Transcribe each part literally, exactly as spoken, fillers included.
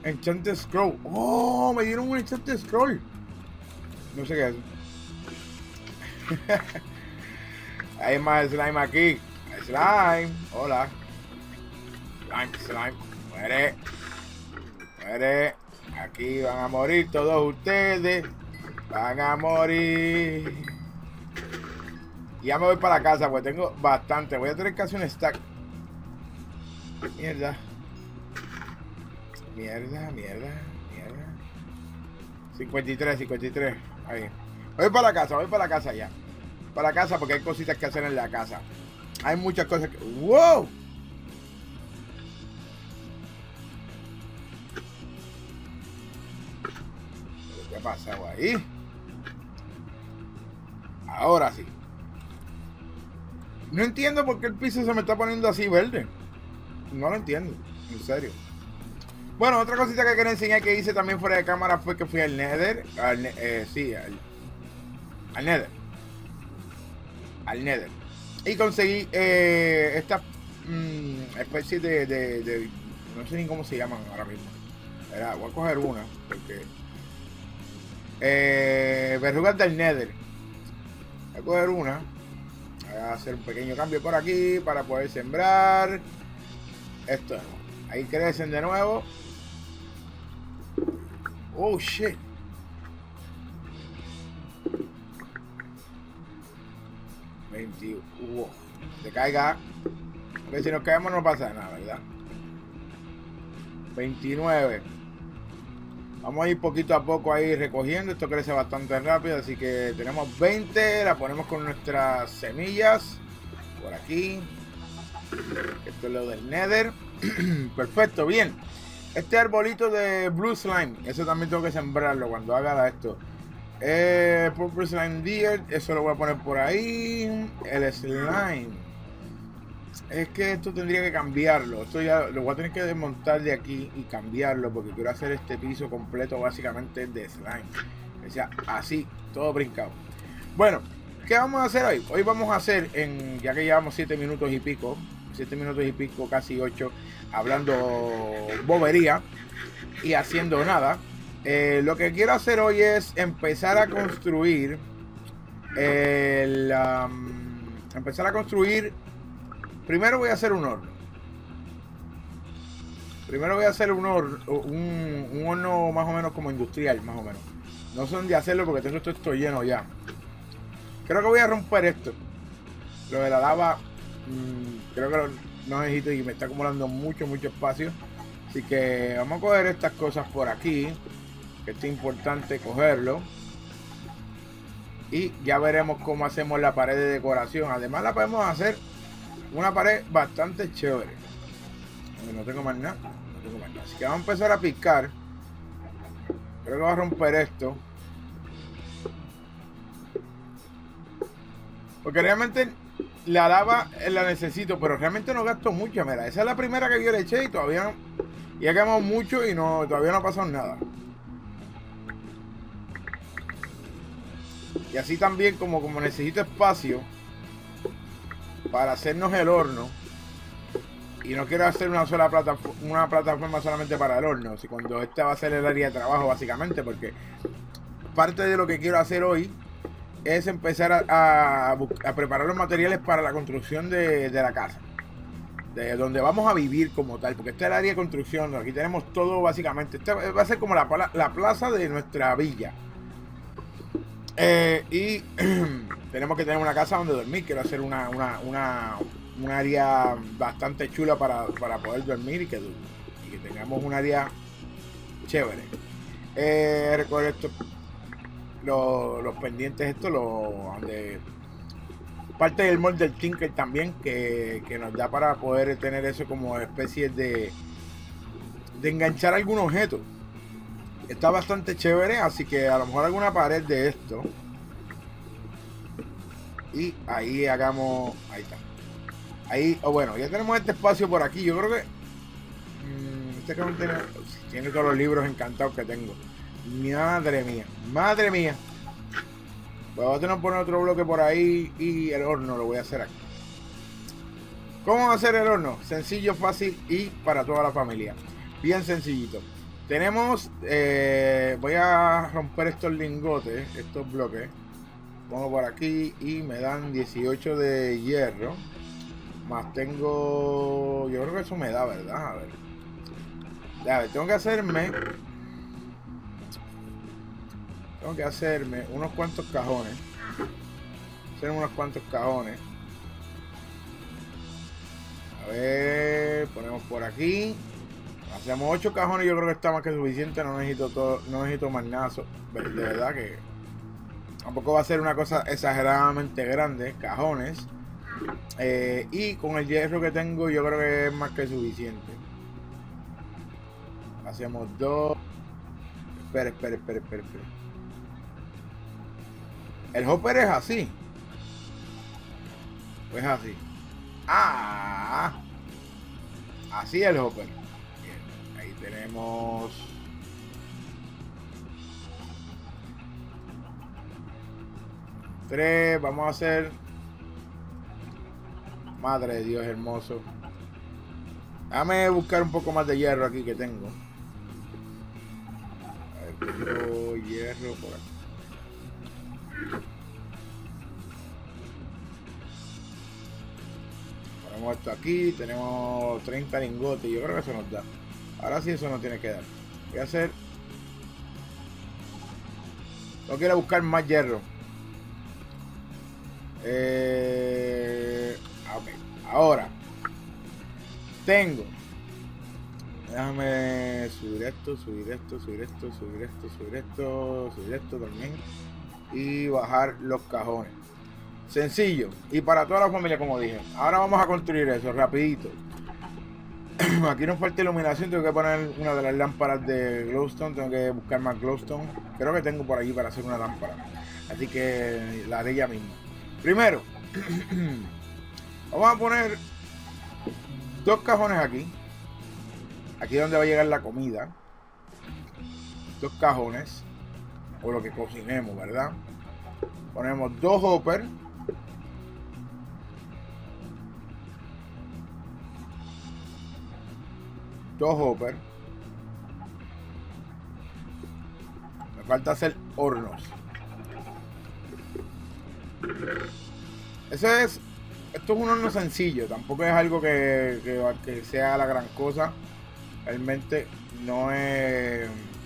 Enchanted Scroll. Oh, me dieron un Enchanted Scroll. No sé qué es. Hay más slime aquí. Slime. Hola. Slime, slime. Muere. Muere. Aquí van a morir todos ustedes. Van a morir. Y ya me voy para la casa, pues tengo bastante. Voy a tener casi un stack. Mierda. Mierda, mierda, mierda. cincuenta y tres, cincuenta y tres. Ahí. Voy para la casa, voy para la casa ya. Para la casa porque hay cositas que hacer en la casa. Hay muchas cosas que... ¡Wow! ¿Qué ha pasado ahí? Ahora sí. No entiendo por qué el piso se me está poniendo así verde. No lo entiendo, en serio. Bueno, otra cosita que quería enseñar que hice también fuera de cámara fue que fui al Nether. Al, eh, sí, al, al Nether. Al Nether. Y conseguí eh, esta mm, especie de, de, de... No sé ni cómo se llaman ahora mismo. Era, voy a coger una, porque... Eh, verrugas del Nether. Voy a coger una. Voy a hacer un pequeño cambio por aquí para poder sembrar. Esto. Ahí crecen de nuevo. Oh, shit. veintiuno. Wow. Se caiga. Porque si nos caemos no pasa nada, ¿verdad? veintinueve. Vamos a ir poquito a poco ahí recogiendo. Esto crece bastante rápido. Así que tenemos veinte. La ponemos con nuestras semillas. Por aquí. Esto es lo del Nether. Perfecto, bien. Este arbolito de Blue Slime. Eso también tengo que sembrarlo cuando haga esto. Eh, Purple Slime Deer. Eso lo voy a poner por ahí. El slime. Es que esto tendría que cambiarlo. Esto ya lo voy a tener que desmontar de aquí y cambiarlo. Porque quiero hacer este piso completo básicamente de slime. O sea, así, todo brincado. Bueno, ¿qué vamos a hacer hoy? Hoy vamos a hacer, en ya que llevamos siete minutos y pico. siete minutos y pico, casi ocho. Hablando bobería. Y haciendo nada. Eh, lo que quiero hacer hoy es empezar a construir. El, um, empezar a construir. Primero voy a hacer un horno. Primero voy a hacer un horno, un, un horno más o menos como industrial, más o menos. No sé dónde hacerlo porque tengo esto, esto lleno ya. Creo que voy a romper esto. Lo de la lava, mmm, creo que lo, no necesito y me está acumulando mucho, mucho espacio. Así que vamos a coger estas cosas por aquí. Que esto es importante cogerlo. Y ya veremos cómo hacemos la pared de decoración. Además la podemos hacer una pared bastante chévere. No tengo más nada. No tengo más nada. Así que vamos a empezar a picar. Creo que voy a romper esto. Porque realmente la lava la necesito. Pero realmente no gasto mucho. Mira, esa es la primera que yo le eché. Y todavía no. Ya quemamos mucho y no, todavía no ha pasado nada. Y así también como, como necesito espacio para hacernos el horno. Y no quiero hacer una sola plataforma, una plataforma solamente para el horno. Si cuando esta va a ser el área de trabajo básicamente. Porque parte de lo que quiero hacer hoy es empezar a, a, a preparar los materiales para la construcción de, de la casa. De donde vamos a vivir como tal. Porque esta es el área de construcción. Aquí tenemos todo básicamente. Esta va a ser como la, la plaza de nuestra villa. Eh, y tenemos que tener una casa donde dormir. Quiero hacer una, una, una, un área bastante chula para, para poder dormir y que, y que tengamos un área chévere. Eh, recuerdo esto, lo, los pendientes, esto, lo, donde parte del molde del Tinker también, que, que nos da para poder tener eso como especie de, de enganchar algún objeto. Está bastante chévere, así que a lo mejor alguna pared de esto. Y ahí hagamos... Ahí está. Ahí, o oh, bueno, ya tenemos este espacio por aquí. Yo creo que... Mmm, este cabrón tiene, tiene todos los libros encantados que tengo. Madre mía, madre mía. Pues voy a tener que poner otro bloque por ahí. Y el horno lo voy a hacer aquí. ¿Cómo va a hacer el horno? Sencillo, fácil y para toda la familia. Bien sencillito. Tenemos, eh, voy a romper estos lingotes, estos bloques. Pongo por aquí y me dan dieciocho de hierro. Más tengo, yo creo que eso me da, ¿verdad? A ver. A ver, tengo que hacerme, tengo que hacerme unos cuantos cajones. Hacer unos cuantos cajones. A ver, ponemos por aquí. Hacemos ocho cajones, yo creo que está más que suficiente. No necesito todo, no necesito más nada. De verdad que tampoco va a ser una cosa exageradamente grande. Cajones. Eh, y con el hierro que tengo, yo creo que es más que suficiente. Hacemos dos. Espera, espera, espera, espera, espera. El hopper es así. Pues así. Ah, así el hopper. Bien, ahí tenemos tres. Vamos a hacer, madre de Dios hermoso. Déjame buscar un poco más de hierro aquí que tengo. A ver, tengo hierro por aquí. Ponemos esto aquí, tenemos treinta lingotes, yo creo que eso nos da. Ahora sí eso nos tiene que dar. Voy a hacer, no quiero buscar más hierro. Eh, ok, ahora tengo, déjame subir esto, subir esto, subir esto, subir esto, subir esto, subir esto también y bajar los cajones. Sencillo y para toda la familia, como dije. Ahora vamos a construir eso rapidito. Aquí nos falta iluminación. Tengo que poner una de las lámparas de glowstone. Tengo que buscar más glowstone. Creo que tengo por allí para hacer una lámpara, así que la haré ya mismo. Primero vamos a poner dos cajones aquí. Aquí es donde va a llegar la comida. Dos cajones, o lo que cocinemos, ¿verdad? Ponemos dos hoppers. Dos hoppers. Me falta hacer hornos. Eso es, esto es un horno sencillo. Tampoco es algo que, que, que sea la gran cosa. Realmente no es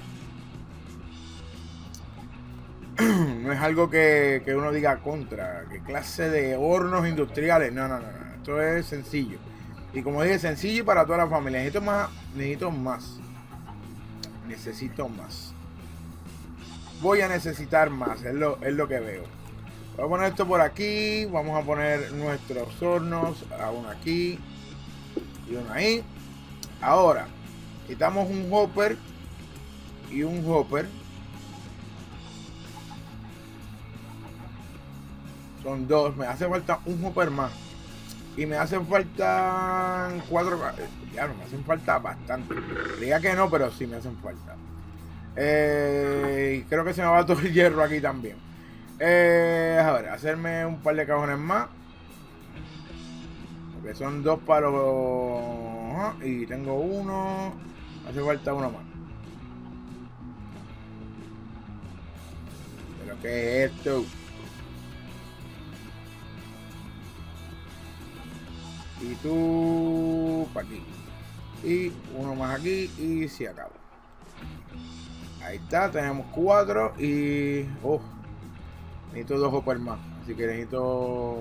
no es algo que, que uno diga contra. ¿Qué clase de hornos industriales? No, no, no, no. Esto es sencillo. Y como dije, sencillo y para toda la familia. Necesito más. Necesito más. Necesito más. Voy a necesitar más. Es lo, es lo que veo. Voy a poner esto por aquí. Vamos a poner nuestros hornos. Uno aquí. Y uno ahí. Ahora. Quitamos un hopper. Y un hopper. Son dos. Me hace falta un hopper más. Y me hacen falta cuatro. Ya no, me hacen falta bastante. Diga que no, pero sí me hacen falta. Eh, creo que se me va todo el hierro aquí también. Eh, a ver, hacerme un par de cajones más. Porque son dos para los. Y tengo uno. Hace falta uno más. ¿Pero qué es esto? Y tú para aquí. Y uno más aquí. Y se acabó. Ahí está. Tenemos cuatro. Y. Oh, necesito dos hoppers más. Así que necesito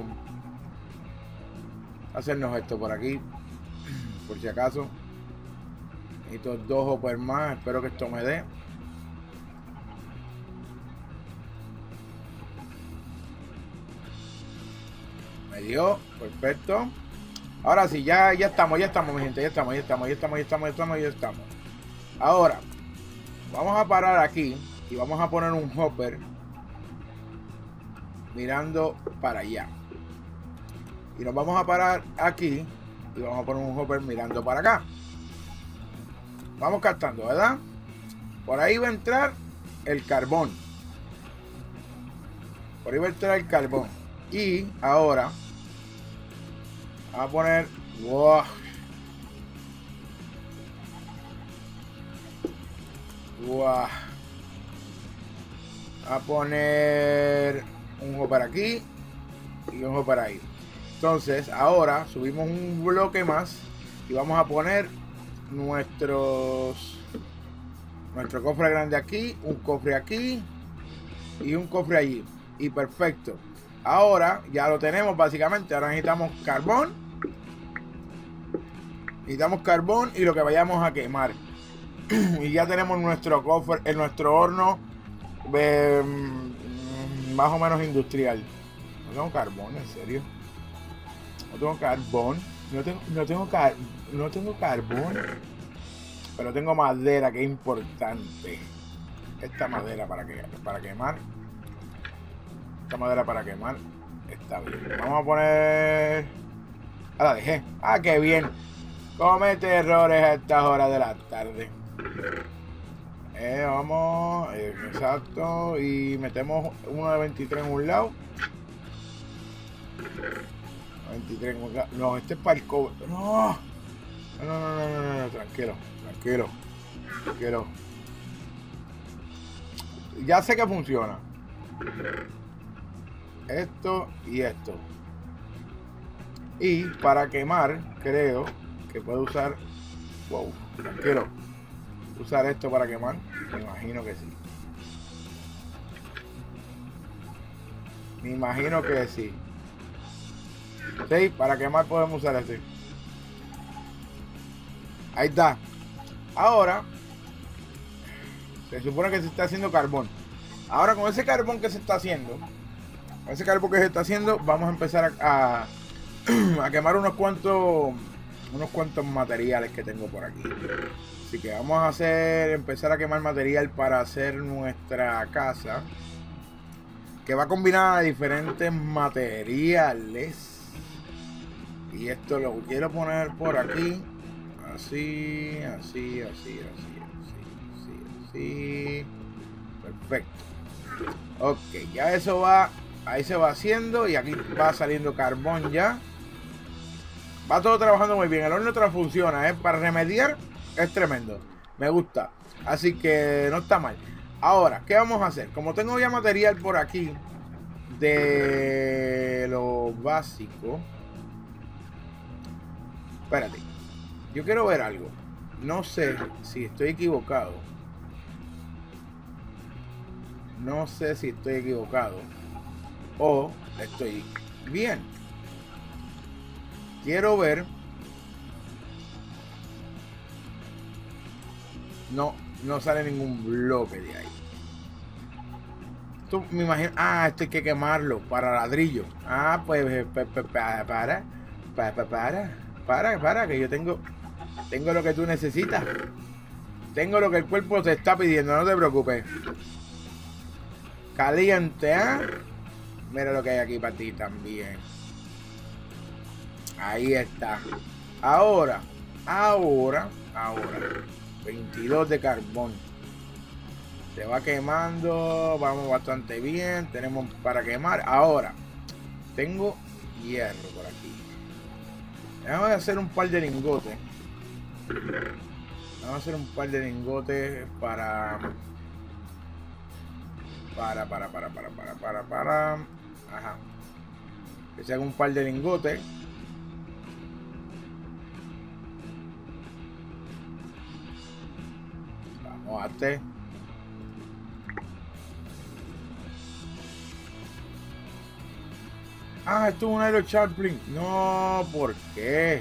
hacernos esto por aquí. Por si acaso. Necesito dos hoppers más. Espero que esto me dé. Me dio. Perfecto. Ahora sí, ya, ya estamos, ya estamos, mi gente, ya estamos, ya estamos, ya estamos, ya estamos, ya estamos, ya estamos. Ahora, vamos a parar aquí y vamos a poner un hopper mirando para allá. Y nos vamos a parar aquí y vamos a poner un hopper mirando para acá. Vamos captando, ¿verdad? Por ahí va a entrar el carbón. Por ahí va a entrar el carbón. Y ahora vamos a poner, wow, Wow. A poner un hopper aquí y un hopper ahí. Entonces ahora subimos un bloque más y vamos a poner nuestros nuestro cofre grande aquí, un cofre aquí y un cofre allí. Y perfecto. Ahora ya lo tenemos básicamente. Ahora necesitamos carbón. Necesitamos carbón y lo que vayamos a quemar. Y ya tenemos nuestro cofre, en nuestro horno eh, más o menos industrial. No tengo carbón, en serio. No tengo carbón. No tengo, no tengo, car no tengo carbón. Pero tengo madera, que es importante. Esta madera para, que, para quemar. Esta madera para quemar. Está bien. Vamos a poner... Ah, la dejé. Ah, qué bien. Comete errores a estas horas de la tarde. Eh, vamos. Eh, exacto. Y metemos uno de veintitrés en un lado. veintitrés en un lado. No, este es para el cobre. No. No, no, no, no, no, no. Tranquilo. Tranquilo. Tranquilo. Ya sé que funciona. Esto y esto. Y para quemar, creo que puedo usar... Wow, tranquilo. Usar esto para quemar. Me imagino que sí. Me imagino que sí. Sí, para quemar podemos usar este. Ahí está. Ahora se supone que se está haciendo carbón. Ahora con ese carbón que se está haciendo, con ese carbón que se está haciendo, vamos a empezar a, a, a quemar unos cuantos unos cuantos materiales que tengo por aquí. Así que vamos a hacer empezar a quemar material para hacer nuestra casa, que va combinada de diferentes materiales. Y esto lo quiero poner por aquí. Así, así, así, así, así, así, así. Perfecto. Ok, ya eso va, ahí se va haciendo y aquí va saliendo carbón ya. Va todo trabajando muy bien. El horno otra funciona, ¿eh? Para remediar es tremendo. Me gusta. Así que no está mal. Ahora, ¿qué vamos a hacer? Como tengo ya material por aquí de lo básico. Espérate. Yo quiero ver algo. No sé si estoy equivocado. No sé si estoy equivocado. O estoy bien. Quiero ver. No, no sale ningún bloque de ahí. Esto me imagino. Ah, esto hay que quemarlo para ladrillo. Ah, pues para, para, para, para, para, para, que yo tengo. Tengo lo que tú necesitas. Tengo lo que el cuerpo te está pidiendo, no te preocupes. Caliente, ¿eh? Mira lo que hay aquí para ti también. Ahí está. Ahora, ahora, ahora. veintidós de carbón. Se va quemando. Vamos bastante bien. Tenemos para quemar. Ahora, tengo hierro por aquí. Vamos a hacer un par de lingotes. Vamos a hacer un par de lingotes para para para para para para para para ajá, que se haga un par de lingotes. Vamos a hacer ah, esto es un Aero Chaplin. No, ¿por qué?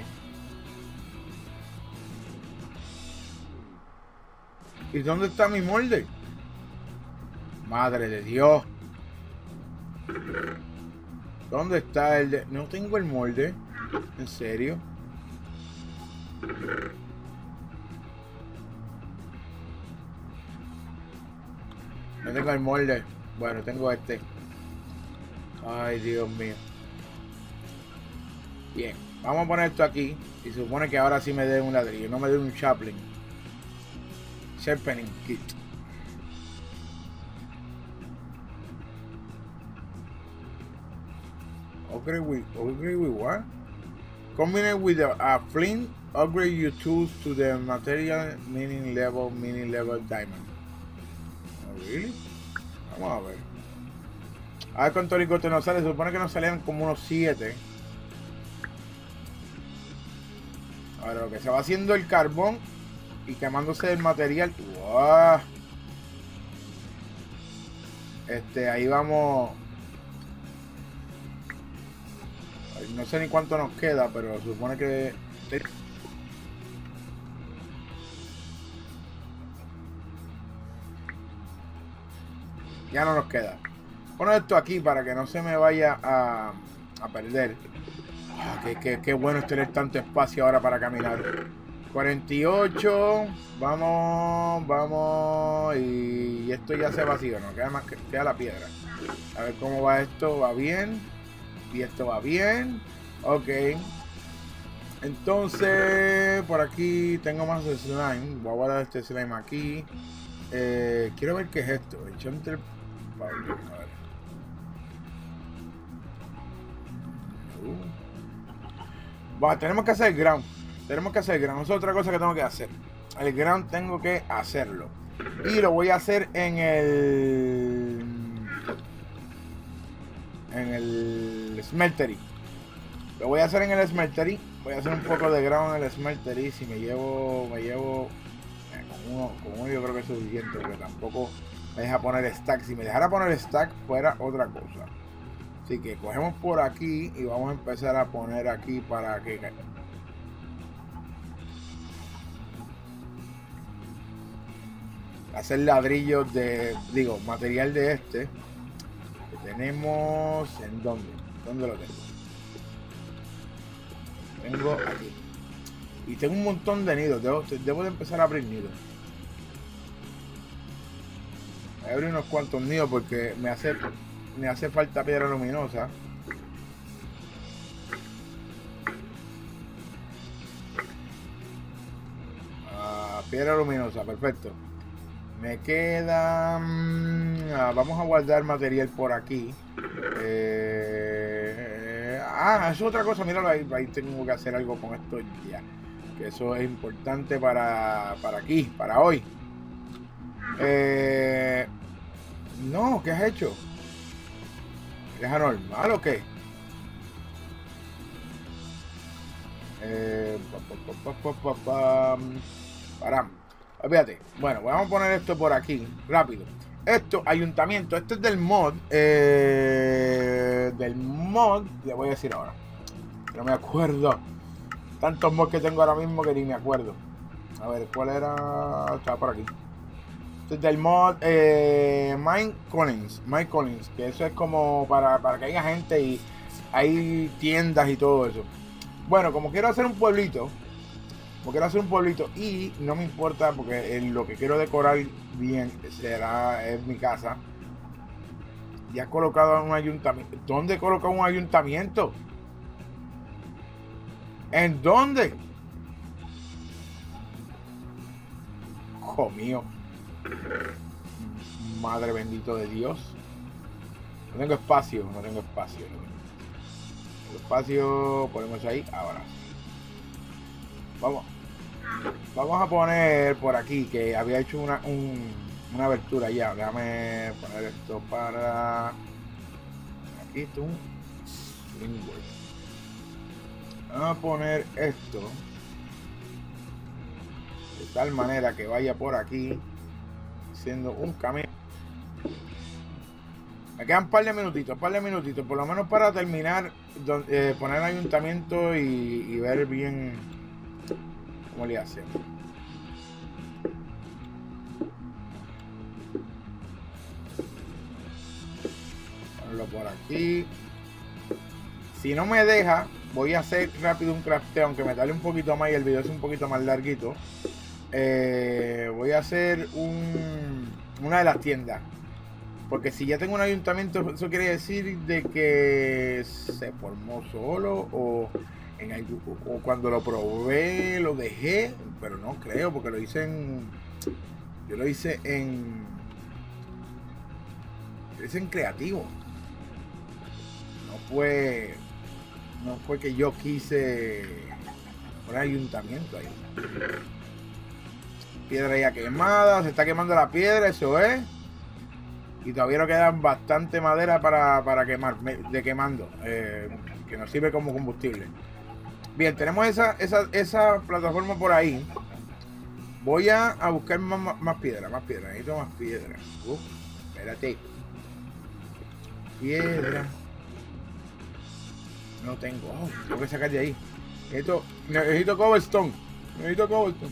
¿Y dónde está mi molde? Madre de Dios. ¿Dónde está el de...? No tengo el molde. ¿En serio? No tengo el molde. Bueno, tengo este. Ay, Dios mío. Bien. Vamos a poner esto aquí. Y se supone que ahora sí me dé un ladrillo. No me dé un Chaplin. Sharpening kit. Upgrade with upgrade with what? Combine with a, a flint. Upgrade your tools to the material mining level, mining level diamond. really? Vamos a ver. A ver cuántos lingotes nos sale. Se supone que nos salían como unos siete. Ahora lo que se va haciendo el carbón y quemándose el material. ¡Wow! Este, ahí vamos. No sé ni cuánto nos queda, pero se supone que... Ya no nos queda. Poner esto aquí para que no se me vaya a, a perder. Ah, qué, qué, qué bueno es tener tanto espacio ahora para caminar. cuarenta y ocho. Vamos, vamos. Y esto ya se vacío, ¿no? Queda más que queda la piedra. A ver cómo va esto. Va bien. Y esto va bien. Ok. Entonces, por aquí tengo más de slime. Voy a guardar este slime aquí. Eh, quiero ver qué es esto. Enchanter Powder. A ver. Uh. Bueno, tenemos que hacer el ground. Tenemos que hacer el ground. Eso es otra cosa que tengo que hacer. El ground tengo que hacerlo. Y lo voy a hacer en el... En el smeltery. Lo voy a hacer en el smeltery. Voy a hacer un poco de ground en el smeltery. Si me llevo... Me llevo... Eh, con, uno, con uno yo creo que es suficiente. Porque tampoco me deja poner stack. Si me dejara poner stack fuera otra cosa. Así que cogemos por aquí. Y vamos a empezar a poner aquí para que... Hacer ladrillos de... Digo, material de este. Que tenemos... ¿En dónde? ¿Dónde lo tengo? Tengo aquí. Y tengo un montón de nidos. Debo, debo de empezar a abrir nidos. Voy a abrir unos cuantos nidos porque me hace, me hace falta piedra luminosa. Ah, piedra luminosa, perfecto. Me queda... Ah, vamos a guardar material por aquí. Eh, ah, es otra cosa. Míralo ahí. Ahí tengo que hacer algo con esto ya. Que eso es importante para, para aquí, para hoy. Eh, no, ¿qué has hecho? ¿Es anormal o qué? Eh, pa, pa, pa, pa, pa, para. Fíjate, bueno, vamos a poner esto por aquí, rápido. Esto, ayuntamiento, este es del mod. Eh, del mod, le voy a decir ahora. No me acuerdo. Tantos mods que tengo ahora mismo que ni me acuerdo. A ver, ¿cuál era? Estaba por aquí. Este es del mod eh, Mike Collins. Mike Collins, que eso es como para, para que haya gente y hay tiendas y todo eso. Bueno, como quiero hacer un pueblito. Como quiero hacer un pueblito y no me importa porque lo que quiero decorar bien será es mi casa. Ya he colocado un ayuntamiento. ¿Dónde he colocado un ayuntamiento? ¿En dónde? Hijo mío. Madre bendito de Dios. No tengo espacio, no tengo espacio. No tengo espacio, ponemos ahí, ahora sí. Vamos. Vamos a poner por aquí que había hecho una, un, una abertura ya. Déjame poner esto para aquí. Esto vamos a poner esto de tal manera que vaya por aquí siendo un camino. Me quedan un par de minutitos, un par de minutitos, por lo menos para terminar, eh, poner el ayuntamiento y, y ver bien cómo le hacemos. Ponerlo por aquí. Si no me deja, voy a hacer rápido un crafteo, aunque me tarde un poquito más y el video es un poquito más larguito. Eh, voy a hacer un, una de las tiendas. Porque si ya tengo un ayuntamiento, eso quiere decir de que se formó solo o... En el, o cuando lo probé lo dejé, pero no creo porque lo hice en yo lo hice en lo hice en creativo, no fue no fue que yo quise poner ayuntamiento ahí. Piedra ya quemada, se está quemando la piedra, eso es. Y todavía nos quedan bastante madera para, para quemar, de quemando, eh, que nos sirve como combustible. Bien, tenemos esa, esa, esa plataforma por ahí. Voy a, a buscar más, más, más piedra, más piedra. Necesito más piedra. Uh, espérate. Piedra. No tengo. Oh, tengo que sacar de ahí. Necesito, necesito cobblestone. Necesito cobblestone.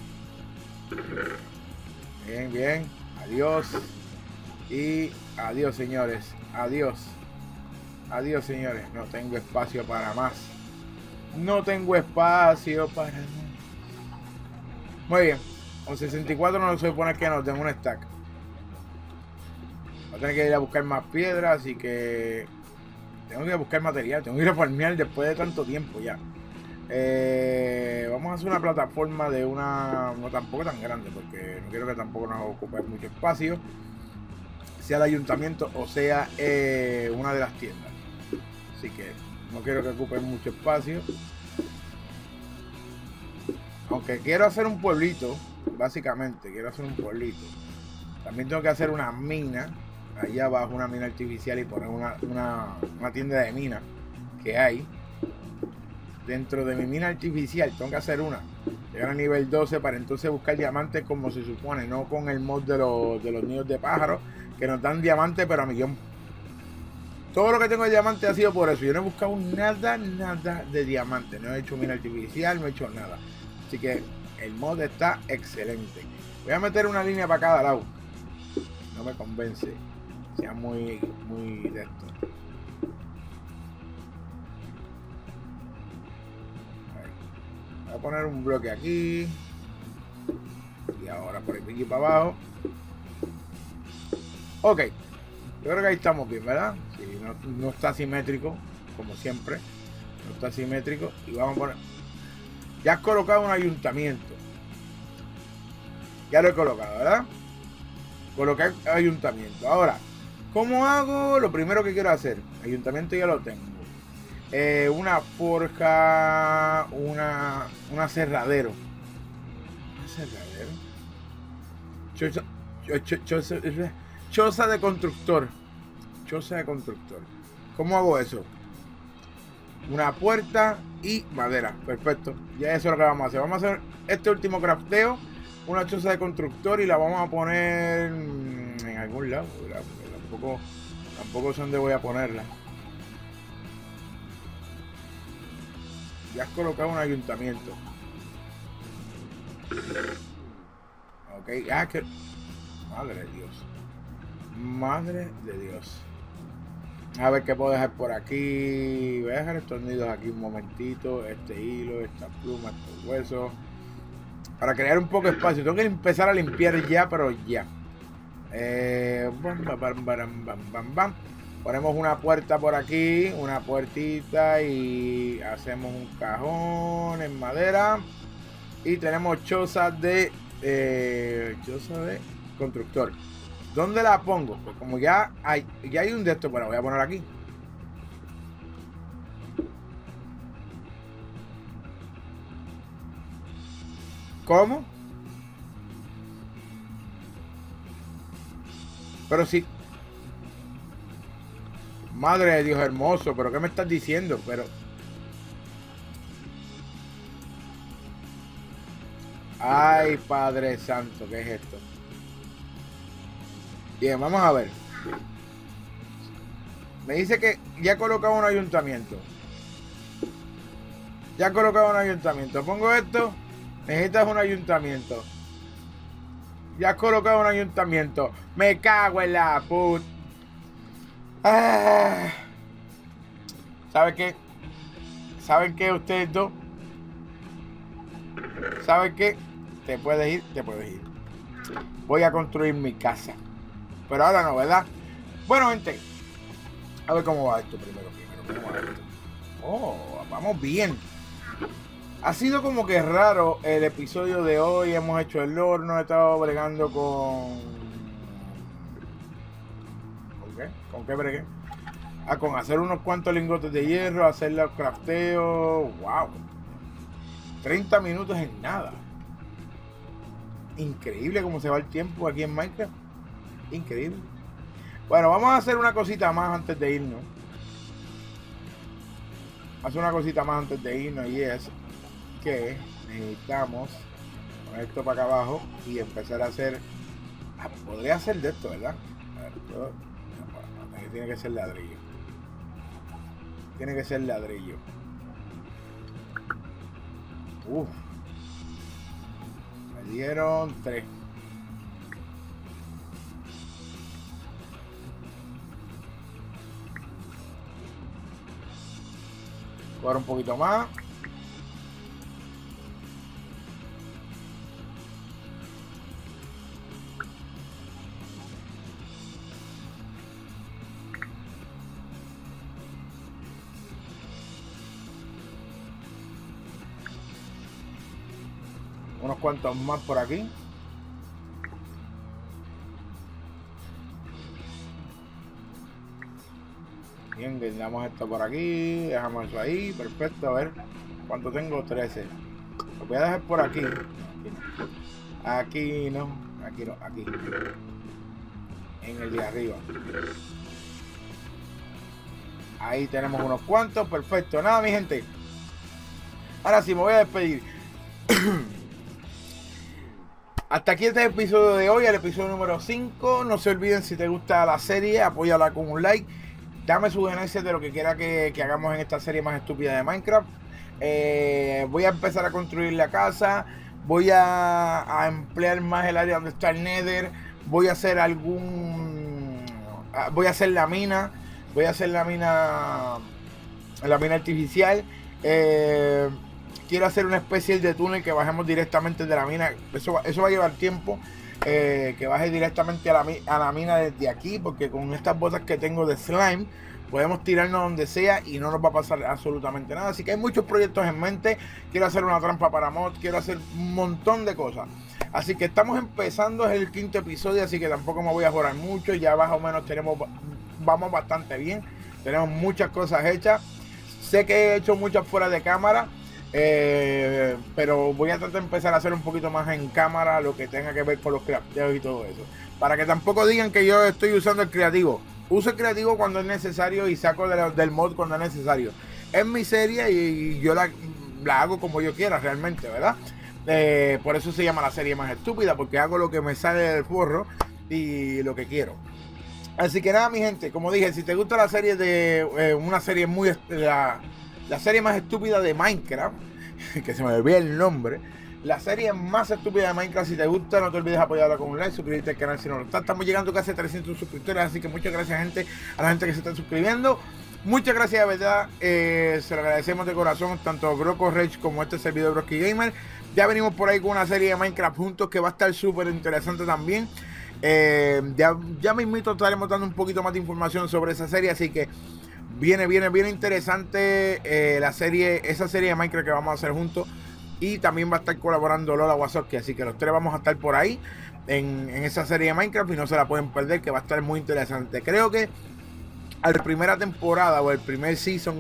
Bien, bien. Adiós. Y adiós, señores. Adiós. Adiós, señores. No tengo espacio para más. No tengo espacio para más. Muy bien. Con sesenta y cuatro no se supone que no tengo un stack. Voy a tener que ir a buscar más piedras, así que tengo que ir a buscar material. Tengo que ir a farmear después de tanto tiempo ya. Eh, vamos a hacer una plataforma de una... no tampoco tan grande, porque no quiero que tampoco nos ocupe mucho espacio. Sea el ayuntamiento o sea eh, una de las tiendas. Así que no quiero que ocupe mucho espacio. Aunque quiero hacer un pueblito, básicamente quiero hacer un pueblito. También tengo que hacer una mina, allá abajo una mina artificial y poner una, una, una tienda de mina que hay. Dentro de mi mina artificial tengo que hacer una. Llegar a nivel doce para entonces buscar diamantes como se supone, no con el mod de los, de los nidos de pájaros que nos dan diamantes pero a millón. Todo lo que tengo de diamante ha sido por eso. Yo no he buscado nada, nada de diamante. No he hecho mina artificial, no he hecho nada. Así que el mod está excelente. Voy a meter una línea para cada lado. No me convence. Sea muy, muy de esto. Voy a poner un bloque aquí. Y ahora por aquí para abajo. Ok. Yo creo que ahí estamos bien, ¿verdad? Sí, no, no está simétrico, como siempre. No está simétrico. Y vamos a poner... Ya has colocado un ayuntamiento. Ya lo he colocado, ¿verdad? Colocar ayuntamiento. Ahora, ¿cómo hago? Lo primero que quiero hacer. Ayuntamiento ya lo tengo. Eh, una forja. Una... Un aserradero. ¿Un aserradero? Choza, cho, cho, cho, choza de constructor. Choza de constructor. ¿Cómo hago eso? Una puerta y madera. Perfecto. Ya eso es lo que vamos a hacer. Vamos a hacer este último crafteo. Una choza de constructor y la vamos a poner en algún lado. Tampoco, tampoco sé dónde voy a ponerla. Ya has colocado un ayuntamiento. Ok. Ah, que... Madre de Dios. Madre de Dios. A ver qué puedo dejar por aquí. Voy a dejar estos nidos aquí un momentito. Este hilo, esta pluma, estos huesos. Para crear un poco de espacio. Tengo que empezar a limpiar ya, pero ya. Eh, bam, bam, bam, bam, bam, bam. Ponemos una puerta por aquí. Una puertita. Y hacemos un cajón en madera. Y tenemos choza de... Eh, choza de constructor. ¿Dónde la pongo? Pues como ya hay, ya hay un de estos, pero voy a poner aquí. ¿Cómo? Pero sí. Madre de Dios hermoso, pero ¿qué me estás diciendo? Pero... Ay, Padre Santo, ¿qué es esto? Bien, vamos a ver. Me dice que ya he colocado un ayuntamiento. Ya he colocado un ayuntamiento. Pongo esto. Necesitas un ayuntamiento. Ya has colocado un ayuntamiento. Me cago en la puta. Ah. ¿Saben qué? ¿Saben qué ustedes dos? ¿Saben qué? Te puedes ir, te puedes ir. Voy a construir mi casa. Pero ahora no, ¿verdad? Bueno, gente. A ver cómo va esto primero. primero ¿Cómo va esto? Oh, vamos bien. Ha sido como que raro el episodio de hoy. Hemos hecho el horno. He estado bregando con... ¿Con qué? ¿Con qué bregué? Ah, con hacer unos cuantos lingotes de hierro. Hacer los crafteos. Wow. treinta minutos en nada. Increíble cómo se va el tiempo aquí en Minecraft. Increíble. Bueno, vamos a hacer una cosita más antes de irnos. Hacer una cosita más antes de irnos y es que necesitamos poner esto para acá abajo y empezar a hacer. Ah, podría hacer de esto, ¿verdad? A ver, yo, no, tiene que ser ladrillo. Tiene que ser ladrillo. Uf. Me dieron tres. Ahora un poquito más. Unos cuantos más por aquí. Bien, guindamos esto por aquí. Dejamos eso ahí. Perfecto. A ver cuánto tengo. trece. Lo voy a dejar por aquí. Aquí no. Aquí no. Aquí. En el de arriba. Ahí tenemos unos cuantos. Perfecto. Nada, mi gente. Ahora sí, me voy a despedir. Hasta aquí este episodio de hoy, el episodio número cinco. No se olviden, si te gusta la serie, apóyala con un like. Dame sugerencias de lo que quiera que, que hagamos en esta serie más estúpida de Minecraft. Eh, voy a empezar a construir la casa. Voy a, a emplear más el área donde está el Nether. Voy a hacer algún... Voy a hacer la mina. Voy a hacer la mina... La mina artificial. Eh... Quiero hacer una especie de túnel que bajemos directamente de la mina. Eso, eso va a llevar tiempo. Eh, que baje directamente a la, a la mina desde aquí. Porque con estas botas que tengo de slime podemos tirarnos donde sea y no nos va a pasar absolutamente nada. Así que hay muchos proyectos en mente. Quiero hacer una trampa para mod. Quiero hacer un montón de cosas. Así que estamos empezando. Es el quinto episodio. Así que tampoco me voy a jorar mucho. Ya más o menos tenemos, vamos bastante bien. Tenemos muchas cosas hechas. Sé que he hecho muchas fuera de cámara. Eh, pero voy a tratar de empezar a hacer un poquito más en cámara lo que tenga que ver con los crafteos y todo eso, para que tampoco digan que yo estoy usando el creativo. Uso el creativo cuando es necesario y saco de la, del mod cuando es necesario. Es mi serie y yo la, la hago como yo quiera realmente, ¿verdad? Eh, por eso se llama la serie más estúpida, porque hago lo que me sale del forro y lo que quiero. Así que nada, mi gente, como dije, si te gusta la serie de eh, una serie muy la, la serie más estúpida de Minecraft, que se me olvida el nombre, la serie más estúpida de Minecraft, si te gusta, no te olvides apoyarla con un like, suscribirte al canal si no lo estás. Estamos llegando casi a trescientos suscriptores, así que muchas gracias, gente, a la gente que se está suscribiendo. Muchas gracias, de verdad, eh, se lo agradecemos de corazón, tanto a Broco Rage como este servidor Broski Gamer. Ya venimos por ahí con una serie de Minecraft juntos que va a estar súper interesante también. Eh, ya, ya mismito estaremos dando un poquito más de información sobre esa serie, así que viene, viene, viene interesante eh, la serie, esa serie de Minecraft que vamos a hacer juntos. Y también va a estar colaborando Lola Wazowski, así que los tres vamos a estar por ahí en, en esa serie de Minecraft y no se la pueden perder, que va a estar muy interesante. Creo que a la primera temporada o el primer season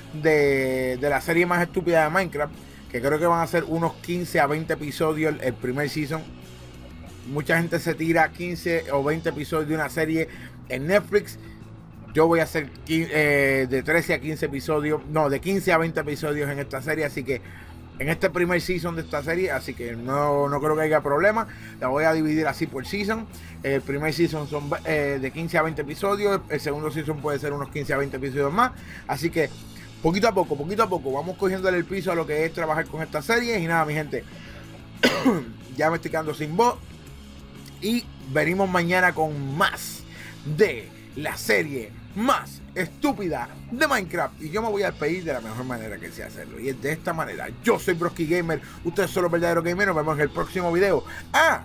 de, de la serie más estúpida de Minecraft, que creo que van a ser unos quince a veinte episodios el, el primer season. Mucha gente se tira quince o veinte episodios de una serie en Netflix. Yo voy a hacer eh, de trece a quince episodios, no, de quince a veinte episodios en esta serie, así que en este primer season de esta serie, así que no, no creo que haya problema. La voy a dividir así por season. El primer season son eh, de quince a veinte episodios, el segundo season puede ser unos quince a veinte episodios más, así que poquito a poco, poquito a poco vamos cogiéndole el piso a lo que es trabajar con esta serie. Y nada, mi gente, ya me estoy quedando sin voz y venimos mañana con más de la serie más estúpida de Minecraft, y yo me voy a despedir de la mejor manera que sé hacerlo, y es de esta manera. Yo soy Broski Gamer, ustedes son los verdaderos gamers. Nos vemos en el próximo video. Ah,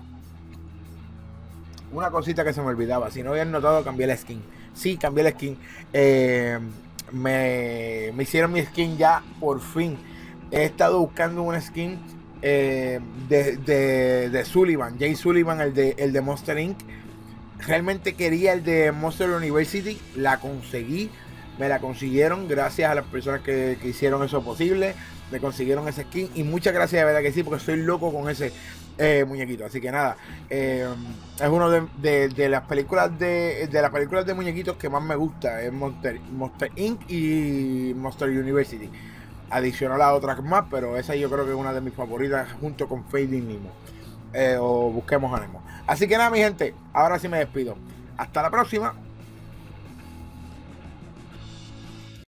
una cosita que se me olvidaba, si no habían notado, cambié la skin. Sí, cambié la skin. eh, me, me hicieron mi skin ya por fin. He estado buscando una skin eh, de, de, de Sullivan, Jay Sullivan, el de, el de Monster incorporated. Realmente quería el de Monster University, la conseguí, me la consiguieron gracias a las personas que, que hicieron eso posible, me consiguieron ese skin y muchas gracias, de verdad que sí, porque estoy loco con ese, eh, muñequitos. Así que nada, eh, es uno de, de, de las películas de, de las películas de muñequitos que más me gusta. Es Monster, Monster incorporated y Monster University. Adicional a otras más, pero esa yo creo que es una de mis favoritas junto con Finding Nemo. Eh, o Busquemos a Nemo. Así que nada, mi gente, ahora sí me despido. Hasta la próxima.